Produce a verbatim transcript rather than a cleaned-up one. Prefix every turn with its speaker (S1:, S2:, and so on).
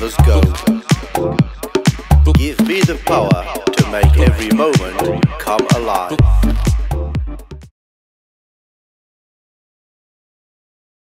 S1: numbers go. Give me the power to make every moment come alive.